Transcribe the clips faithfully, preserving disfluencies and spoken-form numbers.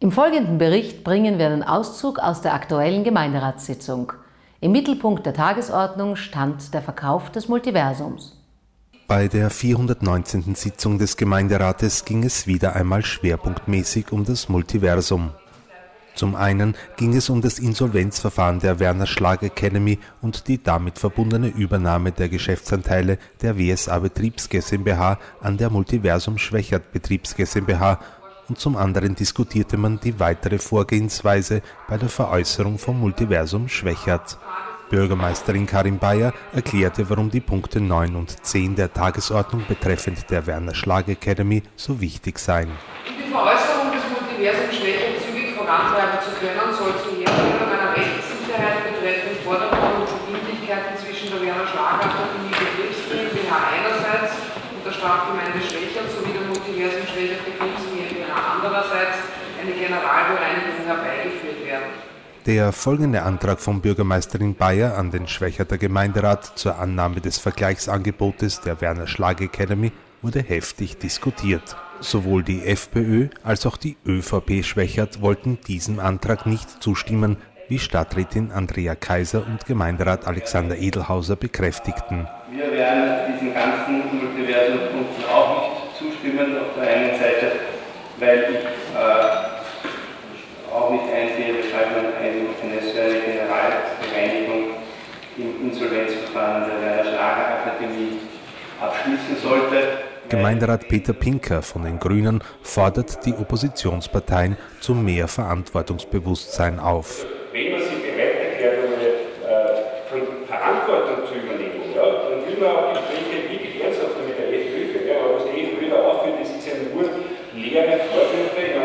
Im folgenden Bericht bringen wir einen Auszug aus der aktuellen Gemeinderatssitzung. Im Mittelpunkt der Tagesordnung stand der Verkauf des Multiversums. Bei der vierhundertneunzehnten Sitzung des Gemeinderates ging es wieder einmal schwerpunktmäßig um das Multiversum. Zum einen ging es um das Insolvenzverfahren der Werner Schlag Academy und die damit verbundene Übernahme der Geschäftsanteile der W S A Betriebs GmbH an der Multiversum Schwechat Betriebs GmbH, und zum anderen diskutierte man die weitere Vorgehensweise bei der Veräußerung vom Multiversum Schwechat. Bürgermeisterin Karin Bayer erklärte, warum die Punkte neun und zehn der Tagesordnung betreffend der Werner Schlag Academy so wichtig seien. Um die Veräußerung des Multiversum Schwechat zügig vorantreiben zu können, soll zur Herstellung einer Rechtssicherheit betreffend Forderungen und Verbindlichkeiten zwischen der Werner Schlag Akademie Betriebs GmbH einerseits und der Stadtgemeinde Schwechat sowie der Multiversum Schwechat Betriebs GmbH andererseits eine Generalbereinigung herbeigeführt werden. Der folgende Antrag von Bürgermeisterin Bayer an den Schwechater Gemeinderat zur Annahme des Vergleichsangebotes der Werner Schlag Academy wurde heftig diskutiert. Sowohl die FPÖ als auch die ÖVP Schwechat wollten diesem Antrag nicht zustimmen, wie Stadträtin Andrea Kaiser und Gemeinderat Alexander Edelhauser bekräftigten. Wir werden diesen ganzen Multiversumspunkten auch nicht zustimmen, auf der einen Seite, weil ich äh, auch nicht einsehe, weshalb man eine Generalbereinigung im Insolvenzverfahren der Werner Schlag Akademie abschließen sollte. Gemeinderat Peter Pinker von den Grünen fordert die Oppositionsparteien zu mehr Verantwortungsbewusstsein auf. Wenn man sich bereit erklärt, äh, von Verantwortung zu übernehmen, ja, dann will man auch Gespräche wirklich ernsthaft mit der FPÖ führen. Ja, aber was die FPÖ da aufführt, das ist ja nur leere Vorwürfe. Ja,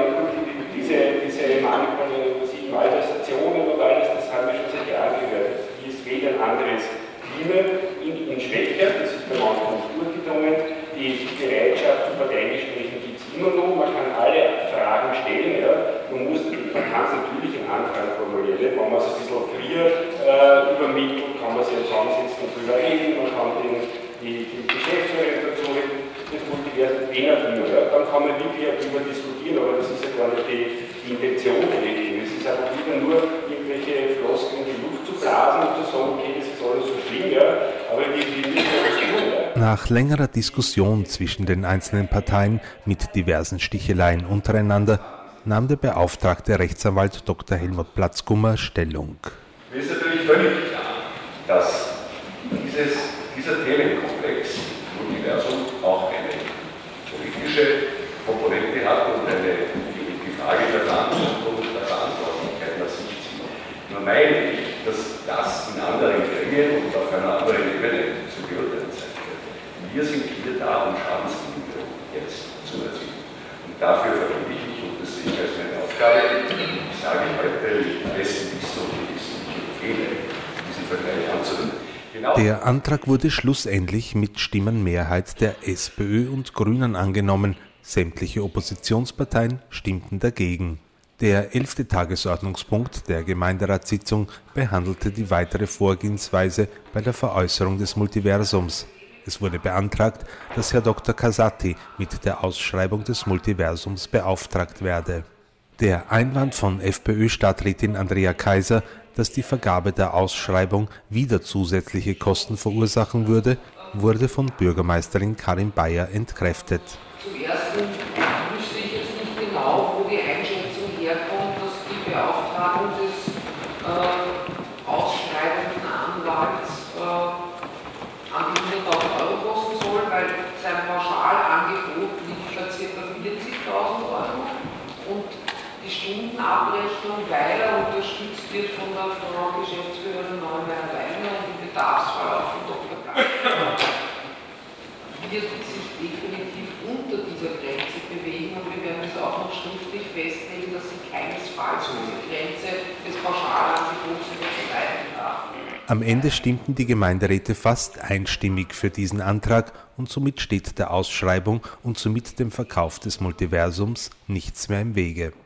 diese, diese manipulativen Malversationen und alles, das haben wir schon seit Jahren gehört. Hier ist weder ein anderes Klima in, in Schwechat, das ist bei manchen nicht durchgedrungen. Die Bereitschaft zu Parteigesprächen gibt es immer noch, man kann alle Fragen stellen, ja. man, muss, man kann es natürlich in Anfragen formulieren, wenn man es ein bisschen früher äh, übermittelt, kann man sich zusammensetzen und drüber reden, man kann den, die, die Geschäftsführer dazu reden, das Multiversum, wen auch immer, ja. Dann kann man wirklich auch darüber diskutieren, aber das ist ja gar nicht die, die Intention der Regierung. Es ist einfach wieder nur irgendwelche Floskeln in die Luft zu blasen und zu sagen, okay, das ist alles so schlimm, ja. aber wir, wir müssen ja was tun. Ja. Nach längerer Diskussion zwischen den einzelnen Parteien mit diversen Sticheleien untereinander nahm der beauftragte Rechtsanwalt Doktor Helmut Platzgummer Stellung. Mir ist natürlich völlig klar, dass dieses, dieser Themenkomplex Multiversum auch eine politische Komponente hat und eine, die Frage der Verantwortung und der Verantwortlichkeit nach sich zieht. Nur meine ich, dass das in anderen Gremien und auf einer anderen Ebene zu beurteilen sein wird. Wir sind hier da, um Schadensminderung jetzt zu erzielen. Und dafür verwende ich mich, und das sehe ich als meine Aufgabe, ich sage heute, ich weiß nicht und ich empfehle, diesen Vergleich anzuwenden. Genau. Der Antrag wurde schlussendlich mit Stimmenmehrheit der SPÖ und Grünen angenommen. Sämtliche Oppositionsparteien stimmten dagegen. Der elfte Tagesordnungspunkt der Gemeinderatssitzung behandelte die weitere Vorgehensweise bei der Veräußerung des Multiversums. Es wurde beantragt, dass Herr Doktor Casati mit der Ausschreibung des Multiversums beauftragt werde. Der Einwand von FPÖ-Stadträtin Andrea Kaiser, dass die Vergabe der Ausschreibung wieder zusätzliche Kosten verursachen würde, wurde von Bürgermeisterin Karin Bayer entkräftet. Zum Ersten wüsste ich jetzt nicht genau, wo die Einschätzung herkommt, dass die Beauftragung des äh, ausschreibenden Anwalts äh, an die hunderttausend Euro kosten soll, weil sein Pauschalangebot liegt bei ca. vierzigtausend Euro und die Stundenabrechnung, weil er unterstützt wird von der Frau Geschäftsführerin Neumeyer Weiner und im Bedarfsfall auch von Doktor Platzgummer, wird sich definitiv unter dieser Grenze bewegen und wir werden es auch noch schriftlich festlegen, dass sie keinesfalls diese Grenze des Pauschalangebots überschreiten darf. Am Ende stimmten die Gemeinderäte fast einstimmig für diesen Antrag und somit steht der Ausschreibung und somit dem Verkauf des Multiversums nichts mehr im Wege.